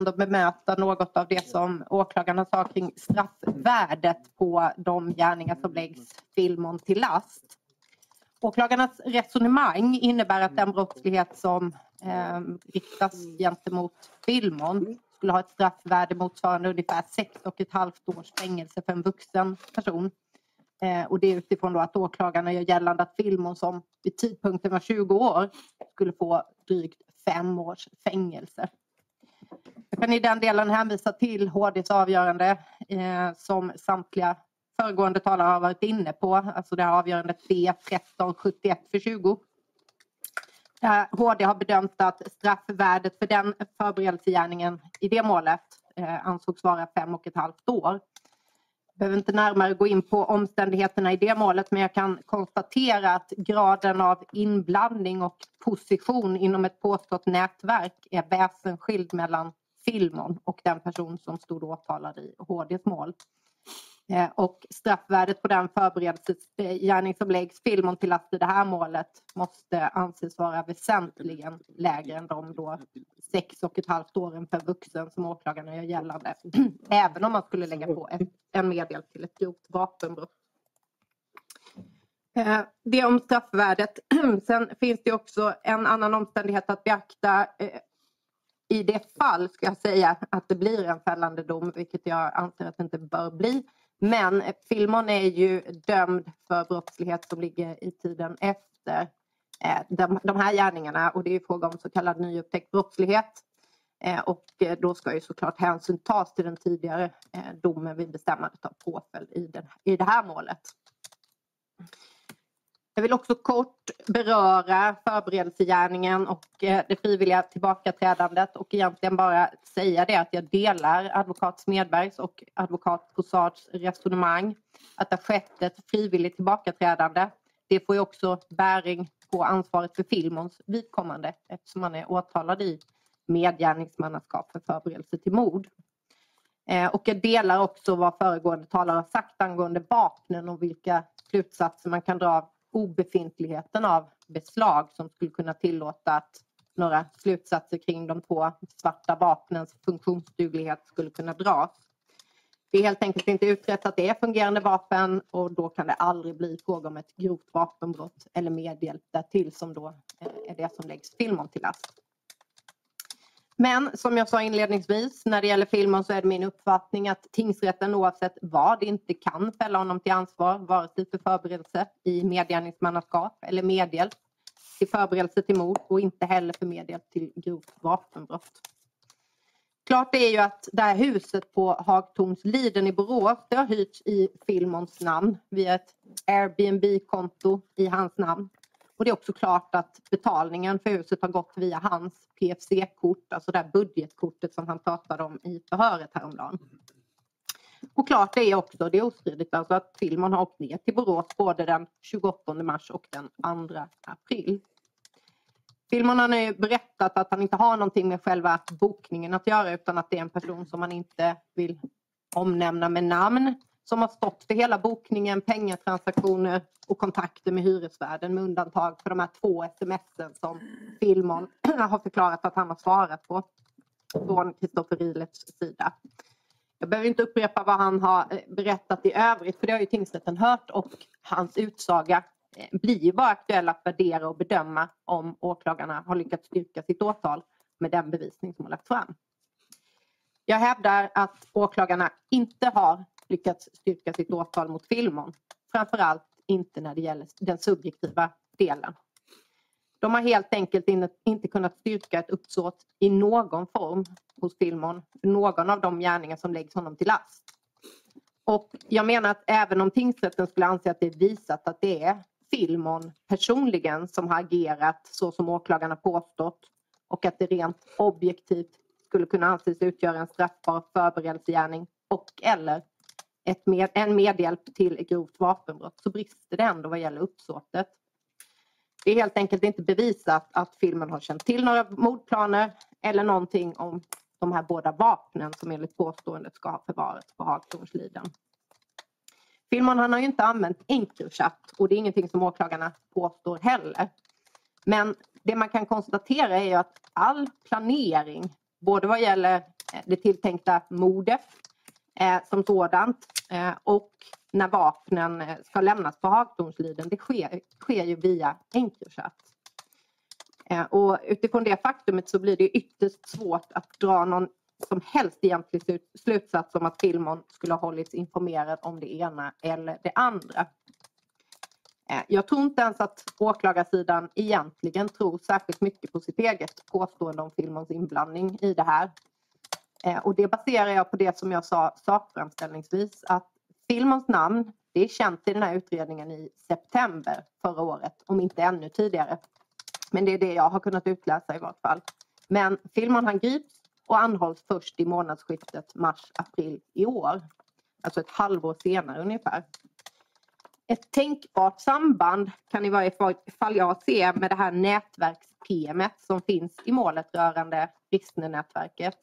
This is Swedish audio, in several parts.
att bemöta något av det som åklagarna sa kring straffvärdet på de gärningar som läggs Filmon till last. Åklagarnas resonemang innebär att den brottslighet som riktas gentemot Filmon skulle ha ett straffvärde motsvarande ungefär 6,5 års fängelse för en vuxen person. Och det är utifrån då att åklagarna gör gällande att Filmon, som vid tidpunkten var 20 år, skulle få drygt 5 års fängelse. Jag kan i den delen hänvisa till HD:s avgörande som samtliga föregående talare har varit inne på. Alltså det här avgörandet B1371 för 20. HD har bedömt att straffvärdet för den förberedelsegärningen i det målet ansågs vara 5,5 år. Jag behöver inte närmare gå in på omständigheterna i det målet, men jag kan konstatera att graden av inblandning och position inom ett påstått nätverk är väsensskild mellan Filmon och den person som stod åtalad i HD:s mål. Och straffvärdet på den förberedelsegärning som läggs Filmon till last i det här målet måste anses vara väsentligen lägre än de då 6,5 åren per vuxen som åklagarna gör gällande. Även om man skulle lägga på en medel till ett grovt vapenbrott. Det om straffvärdet. Sen finns det också en annan omständighet att beakta. I det fall ska jag säga att det blir en fällande dom, vilket jag anser att det inte bör bli. Men Filmon är ju dömd för brottslighet som ligger i tiden efter de här gärningarna. Och det är fråga om så kallad nyupptäckt brottslighet. Och då ska ju såklart hänsyn tas till den tidigare domen vid bestämmandet av påföljd i det här målet. Jag vill också kort beröra förberedelsegärningen och det frivilliga tillbakaträdandet och egentligen bara säga det att jag delar advokat Smedbergs och advokat Possards resonemang att det har skett ett frivilligt tillbakaträdande. Det får ju också bäring på ansvaret för Filmons vidkommande eftersom man är åtalad i medgärningsmannaskap för förberedelse till mord. Och jag delar också vad föregående talare har sagt angående vapnen och vilka slutsatser man kan dra av obefintligheten av beslag som skulle kunna tillåta att några slutsatser kring de 2 svarta vapnens funktionsduglighet skulle kunna dras. Det är helt enkelt inte utrett att det är fungerande vapen och då kan det aldrig bli fråga om ett grovt vapenbrott eller medhjälp därtill som då är det som läggs Filmon till last. Men som jag sa inledningsvis, när det gäller Filmon så är det min uppfattning att tingsrätten oavsett vad inte kan fälla honom till ansvar, vare sig för förberedelse i medgärningsmannaskap eller medhjälp till förberedelse till mord och inte heller för medhjälp till grovt vapenbrott. Klart är ju att det här huset på Hagtornsliden i Borås, det har hyrts i Filmons namn via ett Airbnb-konto i hans namn. Och det är också klart att betalningen för huset har gått via hans PFC-kort, alltså det här budgetkortet som han pratade om i förhöret häromdagen. Och klart är också, det är ostridigt alltså att Filmon har åkt ner till Borås både den 28 mars och den 2 april. Filmon har nu berättat att han inte har någonting med själva bokningen att göra utan att det är en person som han inte vill omnämna med namn som har stått för hela bokningen, pengatransaktioner och kontakter med hyresvärden med undantag för de här 2 sms'en som Filmon har förklarat att han har svarat på från Kristoffer Rilets sida. Jag behöver inte upprepa vad han har berättat i övrigt för det har ju tingsrätten hört och hans utsaga blir ju bara aktuell att värdera och bedöma om åklagarna har lyckats styrka sitt åtal med den bevisning som har lagt fram. Jag hävdar att åklagarna inte har lyckats styrka sitt åtal mot Filmon. Framförallt inte när det gäller den subjektiva delen. De har helt enkelt inte kunnat styrka ett uppsåt i någon form hos Filmon. Någon av de gärningar som läggs honom till last. Och jag menar att även om tingsrätten skulle anse att det är visat att det är Filmon personligen som har agerat så som åklagarna påstått och att det rent objektivt skulle kunna anses utgöra en straffbar förberedelsegärning och eller en medhjälp till grovt vapenbrott så brister det ändå vad gäller uppsåtet. Det är helt enkelt inte bevisat att Filmon har känt till några mordplaner eller någonting om de här båda vapnen som enligt påståendet ska ha förvarats på Hagtornsliden. Filmon han har ju inte använt Encrochat och det är ingenting som åklagarna påstår heller. Men det man kan konstatera är ju att all planering, både vad gäller det tilltänkta mordet som sådant och när vapnen ska lämnas på Haagdomstolen, det sker ju via Encrochat. Och utifrån det faktumet så blir det ytterst svårt att dra någon som helst egentlig slutsats om att Filmon skulle ha hållits informerad om det ena eller det andra. Jag tror inte ens att åklagarsidan egentligen tror särskilt mycket på sitt eget påstående om Filmons inblandning i det här. Och det baserar jag på det som jag sa sakframställningsvis, att Filmons namn, det är känt i den här utredningen i september förra året, om inte ännu tidigare. Men det är det jag har kunnat utläsa i vart fall. Men Filmon han grips och anhålls först i månadsskiftet mars-april i år. Alltså ett halvår senare ungefär. Ett tänkbart samband kan i varje fall jag se med det här nätverks-PMet som finns i målet rörande Rissne-nätverket.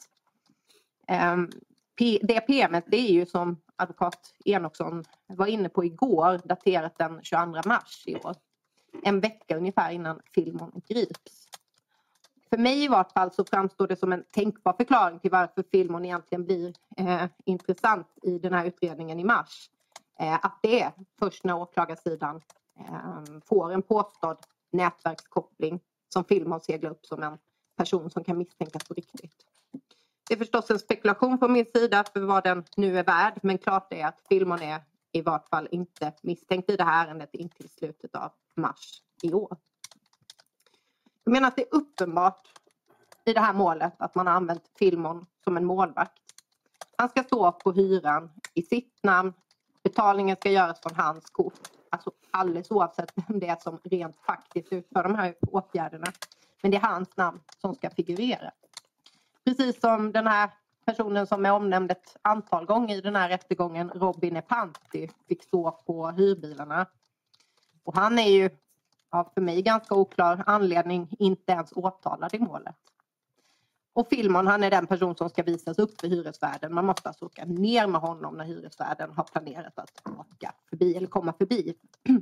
Det PMet det är ju som advokat Enoksson var inne på igår, daterat den 22 mars i år. En vecka ungefär innan Filmon grips. För mig i vart fall så framstår det som en tänkbar förklaring till varför Filmon egentligen blir intressant i den här utredningen i mars. Att det är först när åklagarsidan får en påstådd nätverkskoppling som Filmon seglar upp som en person som kan misstänkas på riktigt. Det är förstås en spekulation från min sida för vad den nu är värd, men klart är att Filmon är i vart fall inte misstänkt i det här ärendet in till slutet av mars i år. Jag menar att det är uppenbart i det här målet att man har använt Filmon som en målvakt. Han ska stå på hyran i sitt namn. Betalningen ska göras från hans kort. Alltså alldeles oavsett vem det är som rent faktiskt utför de här åtgärderna. Men det är hans namn som ska figurera. Precis som den här personen som är omnämnd ett antal gånger i den här rättegången, Robin Epanti, fick stå på hyrbilarna. Och han är ju av för mig ganska oklar anledning inte ens åtalad i målet. Och Filmon han är den person som ska visas upp för hyresvärden. Man måste alltså åka ner med honom när hyresvärden har planerat att åka förbi eller komma förbi.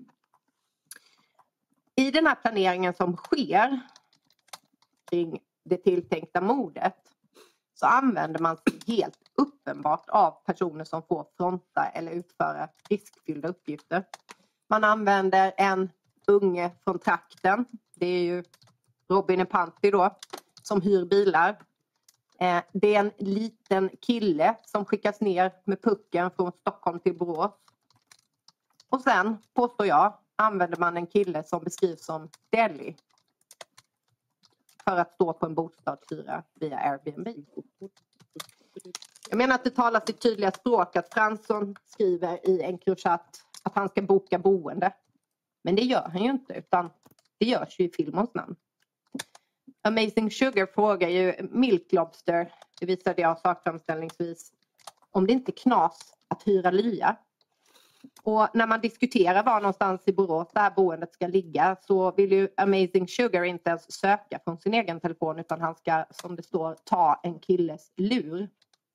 I den här planeringen som sker kring det tilltänkta mordet så använder man sig helt uppenbart av personer som får fronta eller utföra riskfyllda uppgifter. Man använder en unge från trakten, det är ju Robin Epanti då, som hyr bilar. Det är en liten kille som skickas ner med pucken från Stockholm till Borås. Och sen, påstår jag, använder man en kille som beskrivs som Deli för att stå på en bostadshyra via Airbnb. Jag menar att det talas i tydliga språk att Fransson skriver i Encrochat att han ska boka boende. Men det gör han ju inte, utan det görs ju i Filmons namn. Amazing Sugar frågar ju Milk Lobster, det visade jag sakframställningsvis, om det inte är knas att hyra lya. Och när man diskuterar var någonstans i Borås det här boendet ska ligga så vill ju Amazing Sugar inte ens söka från sin egen telefon utan han ska, som det står, ta en killes lur.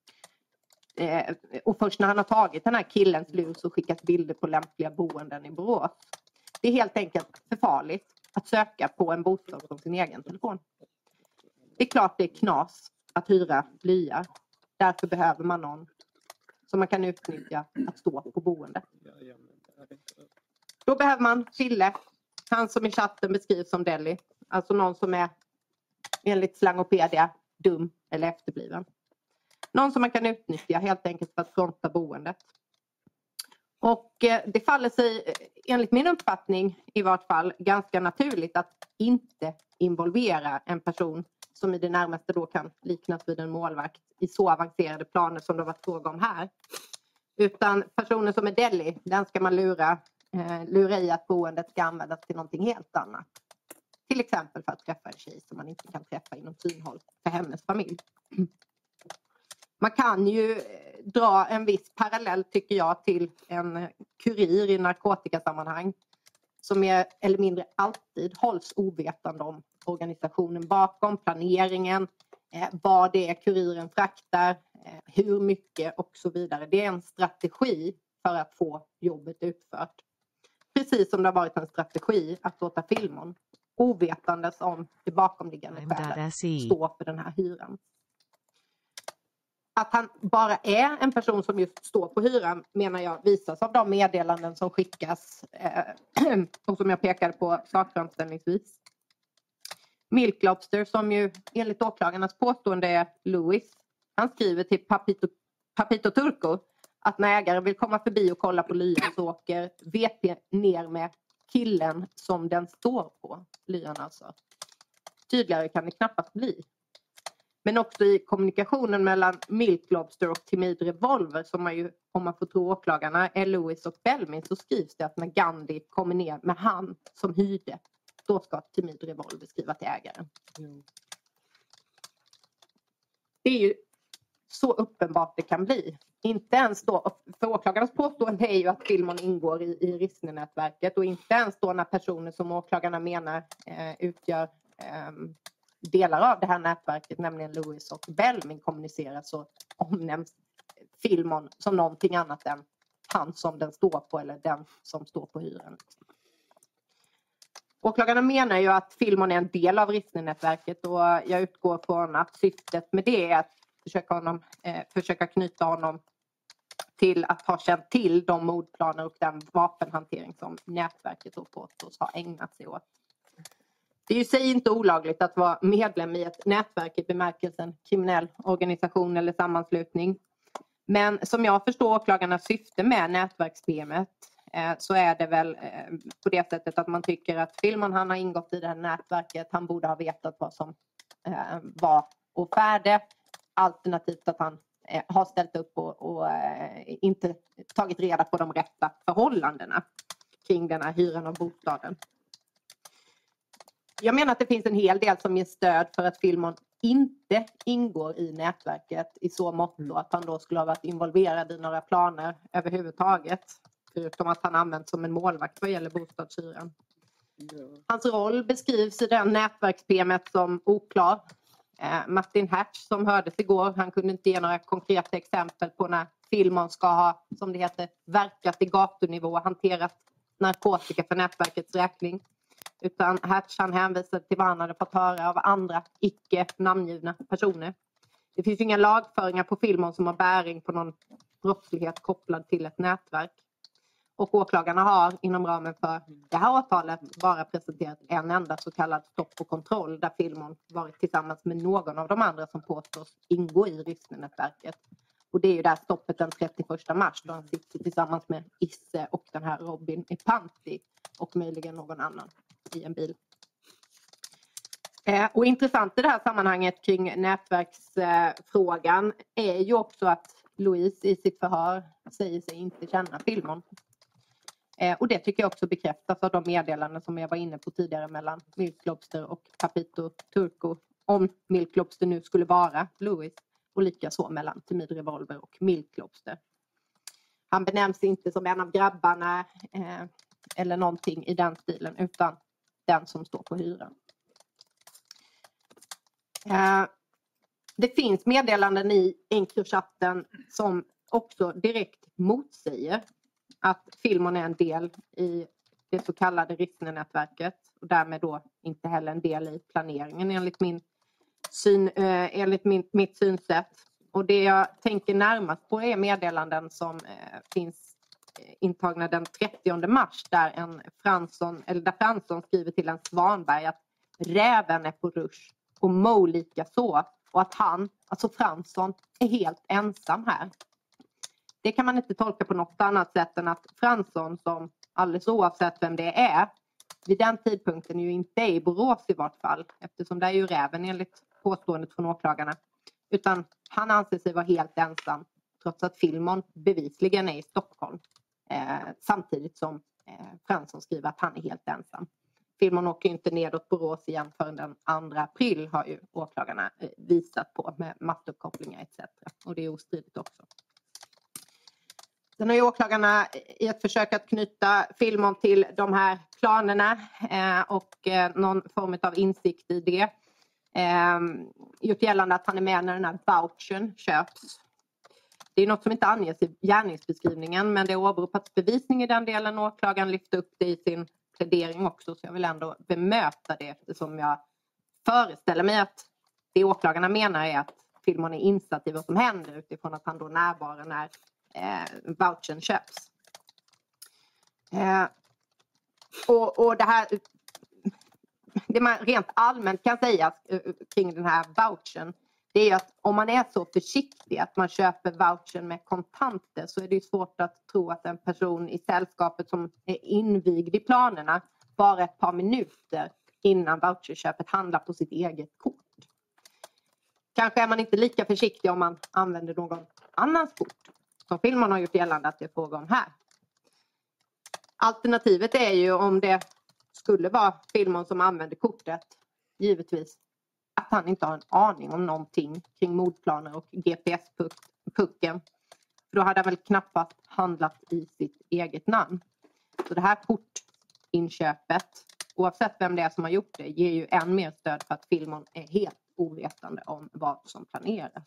Och först när han har tagit den här killens lur så skickas bilder på lämpliga boenden i Borås. Det är helt enkelt för farligt att söka på en bostad från sin egen telefon. Det är klart det är knas att hyra lya. Därför behöver man någon som man kan utnyttja att stå på boendet. Då behöver man Fille, han som i chatten beskrivs som Deli. Alltså någon som är enligt Slangopedia dum eller efterbliven. Någon som man kan utnyttja helt enkelt för att fronta boendet. Och det faller sig enligt min uppfattning i vart fall ganska naturligt att inte involvera en person som i det närmaste då kan liknas vid en målvakt i så avancerade planer som det var fråga om här. Utan personer som är Deli, den ska man lura i att boendet ska användas till någonting helt annat. Till exempel för att träffa en tjej som man inte kan träffa inom synhåll för hennes familj. Man kan ju dra en viss parallell tycker jag till en kurir i narkotikasammanhang som mer eller mindre alltid hålls ovetande om organisationen bakom, planeringen, vad det är kuriren fraktar, hur mycket och så vidare. Det är en strategi för att få jobbet utfört. Precis som det har varit en strategi att låta Filmon ovetandes om det bakomliggande skälet stå för den här hyran. Att han bara är en person som just står på hyran menar jag visas av de meddelanden som skickas och som jag pekade på sakframställningsvis. Milk Lobster, som ju enligt åklagarnas påstående är Louis, han skriver till Papito Turco att när ägaren vill komma förbi och kolla på lyan så åker VP ner med killen som den står på. Lyan alltså. Tydligare kan det knappast bli. Men också i kommunikationen mellan Milk Lobster och Timid Revolver, som man ju, om man får tro åklagarna, är Louis och Belmin, så skrivs det att när Gandhi kommer ner med han som hyrde, då ska Timid Revolver skriva till ägaren. Det är ju så uppenbart det kan bli. Inte ens då, för åklagarnas påstående är ju att Filmon ingår i Rissne-nätverket, och inte ens då när personer som åklagarna menar utgör delar av det här nätverket, nämligen Louis och Belmin, kommunicerar, så omnämns Filmon som någonting annat än han som den står på eller den som står på hyran. Åklagarna menar ju att Filmon är en del av Rissne-nätverket, och jag utgår från att syftet med det är att försöka knyta honom till att ha känt till de mordplaner och den vapenhantering som nätverket då påstås ha ägnat sig åt. Det är ju sig inte olagligt att vara medlem i ett nätverk i bemärkelsen kriminell organisation eller sammanslutning. Men som jag förstår åklagarnas syfte med nätverks-PM:et så är det väl på det sättet att man tycker att Filmon, han har ingått i det här nätverket, han borde ha vetat vad som var och färde. Alternativt att han har ställt upp och inte tagit reda på de rätta förhållandena kring den här hyran av bostaden. Jag menar att det finns en hel del som ger stöd för att Filmon inte ingår i nätverket i så mått att han då skulle ha varit involverad i några planer överhuvudtaget. Förutom att han används som en målvakt vad gäller bostadshyran. Hans roll beskrivs i den nätverks-PM:et som oklar. Martin Hertz, som hördes igår, han kunde inte ge några konkreta exempel på när Filmon ska ha, som det heter, verkat i gatunivå och hanterat narkotika för nätverkets räkning. Utan Hertz, han hänvisade till vad han hade fått höra av andra icke namngivna personer. Det finns inga lagföringar på Filmon som har bäring på någon brottslighet kopplad till ett nätverk. Och åklagarna har inom ramen för det här åtalet bara presenterat en enda så kallad stopp och kontroll, där Filmon varit tillsammans med någon av de andra som påstås ingå i Rissne-nätverket. Och det är ju där stoppet den 31 mars då han sitter tillsammans med Isse och den här Robin Epanti och möjligen någon annan i en bil. Och intressant i det här sammanhanget kring nätverksfrågan är ju också att Louise i sitt förhör säger sig inte känna Filmon. Och det tycker jag också bekräftas av de meddelanden som jag var inne på tidigare mellan Milk Lobster och Papito Turco, om Milk Lobster nu skulle vara Louis, och likaså mellan Timid Revolver och Milk Lobster. Han benämns inte som en av grabbarna eller någonting i den stilen, utan den som står på hyran. Det finns meddelanden i Encrochatten som också direkt motsäger att Filmon är en del i det så kallade Rissne-nätverket och därmed då inte heller en del i planeringen enligt mitt synsätt. Och det jag tänker närmast på är meddelanden som finns intagna den 30 mars där Fransson skriver till en Svanberg att räven är på rush och Mo lika så, och att han, alltså Fransson, är helt ensam här. Det kan man inte tolka på något annat sätt än att Fransson, som alldeles oavsett vem det är, vid den tidpunkten ju inte är i Borås i vart fall, eftersom det är ju räven enligt påståendet från åklagarna, utan han anser sig vara helt ensam trots att Filmon bevisligen är i Stockholm, samtidigt som Fransson skriver att han är helt ensam. Filmon åker inte nedåt Borås igen förrän den 2 april har ju åklagarna visat på med mattuppkopplingar etc. Och det är ostridigt också. Sen har ju åklagarna i ett försök att knyta Filmon till de här planerna och någon form av insikt i det gjort gällande att han är med när den här vouchern köps. Det är något som inte anges i gärningsbeskrivningen, men det åberopats bevisning i den delen. Åklagaren lyfte upp det i sin plädering också, så jag vill ändå bemöta det eftersom jag föreställer mig att det åklagarna menar är att Filmon är insatt i vad som händer utifrån att han då närvarar när vouchern köps. Och det man rent allmänt kan säga kring den här vouchern, det är att om man är så försiktig att man köper vouchern med kontanter, så är det ju svårt att tro att en person i sällskapet som är invigd i planerna bara ett par minuter innan voucherköpet handlar på sitt eget kort. Kanske är man inte lika försiktig om man använder någon annans kort, som Filmon har gjort gällande att det är fråga om här. Alternativet är ju, om det skulle vara Filmon som använder kortet, givetvis att han inte har en aning om någonting kring mordplaner och GPS-pucken. För då hade han väl knappast handlat i sitt eget namn. Så det här kortinköpet, oavsett vem det är som har gjort det, ger ju än mer stöd för att Filmon är helt ovetande om vad som planeras.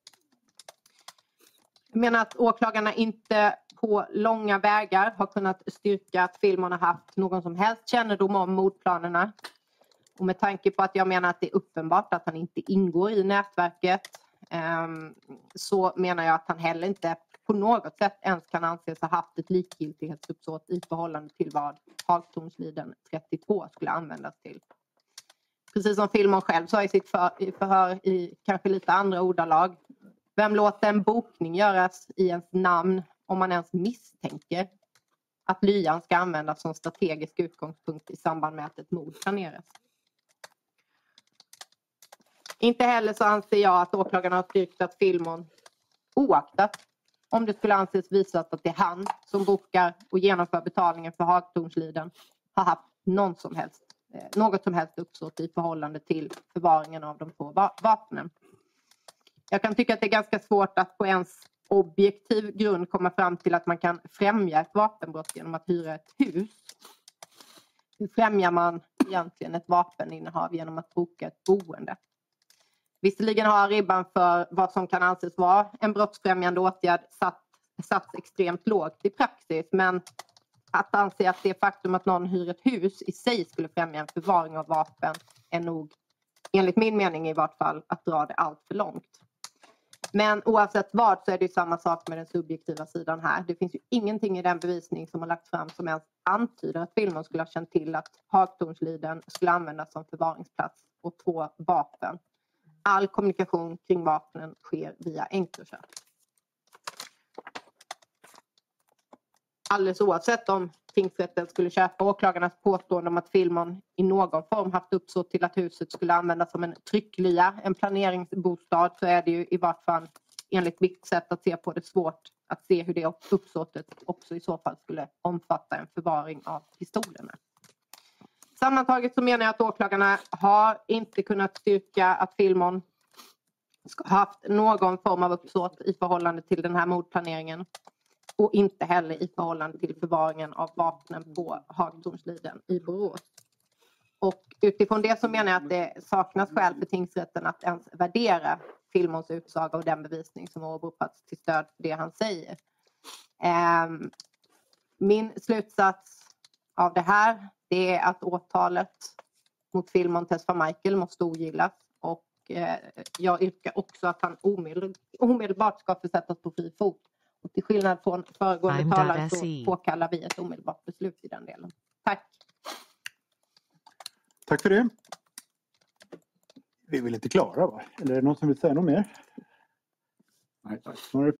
Jag menar att åklagarna inte på långa vägar har kunnat styrka att Filmon har haft någon som helst kännedom om mordplanerna. Och med tanke på att jag menar att det är uppenbart att han inte ingår i nätverket, så menar jag att han heller inte på något sätt ens kan anses ha haft ett likgiltighetsuppsåt i förhållande till vad Hagtornsliden 32 skulle användas till. Precis som Filmon själv sa i sitt förhör i kanske lite andra ordalag: vem låter en bokning göras i ens namn om man ens misstänker att lyan ska användas som strategisk utgångspunkt i samband med att ett mord planeras? Inte heller så anser jag att åklagarna har styrkt att Filmon, oaktat om det skulle anses visat att det är han som bokar och genomför betalningen för Hagtornsliden, har haft något som helst uppsåt i förhållande till förvaringen av de två vapnen. Jag kan tycka att det är ganska svårt att på ens objektiv grund komma fram till att man kan främja ett vapenbrott genom att hyra ett hus. Hur främjar man egentligen ett vapeninnehav genom att boka ett boende? Visserligen har ribban för vad som kan anses vara en brottsfrämjande åtgärd satts extremt lågt i praxis, men att anse att det faktum att någon hyr ett hus i sig skulle främja en förvaring av vapen är nog, enligt min mening i vart fall, att dra det allt för långt. Men oavsett vad så är det samma sak med den subjektiva sidan här. Det finns ju ingenting i den bevisning som har lagt fram som ens antyder att Filmon skulle ha känt till att Hagtornsliden skulle användas som förvaringsplats och 2 vapen. All kommunikation kring vapnen sker via Encrochat. Alldeles oavsett om tingsrätten skulle köpa åklagarnas påstående om att Filmon i någon form haft uppsåt till att huset skulle användas som en trycklya, en planeringsbostad, så är det ju i vart fall enligt mitt sätt att se på det svårt att se hur det uppsåtet också i så fall skulle omfatta en förvaring av pistolerna. Sammantaget så menar jag att åklagarna har inte kunnat styrka att Filmon ska ha haft någon form av uppsåt i förhållande till den här mordplaneringen. Och inte heller i förhållande till förvaringen av vapnen på Hagtornsliden i Borås. Och utifrån det så menar jag att det saknas skäl för tingsrätten att ens värdera Filmons utsaga och den bevisning som har åberopats till stöd för det han säger. Min slutsats av det här, det är att åtalet mot Filmon Tesfa Michael måste ogillas. Och jag yrkar också att han omedelbart ska försättas på fri fot. Och till skillnad från föregående talare så påkallar vi ett omedelbart beslut i den delen. Tack. Tack för det. Vi vill inte klara, va? Eller är det någon som vill säga något mer? Nej, tack.